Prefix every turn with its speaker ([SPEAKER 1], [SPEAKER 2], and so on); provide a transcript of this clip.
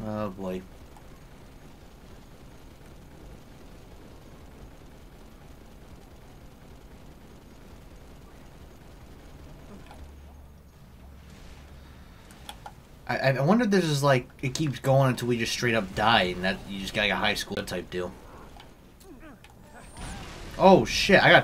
[SPEAKER 1] Oh boy. I wonder if this is like it keeps going until we just straight up die, and that you just got like a high school type deal. Oh shit! I got